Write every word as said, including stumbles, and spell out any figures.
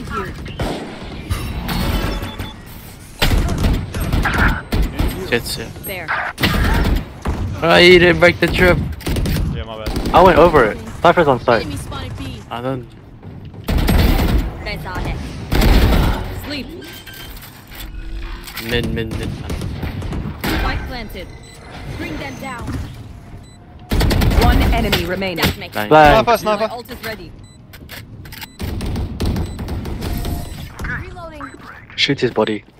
Thank you. It's yeah. There. Oh, you didn't break the trip. Yeah, my bad. I went over it. Cypher's on site. Enemy spotted B. I don't. That's on it. Sleep. Mid, mid, mid. Spike planted. Bring them down. One enemy remaining. That makes Nice. Flag. Sniper, sniper. My ult is ready. Reloading. Shoot his body.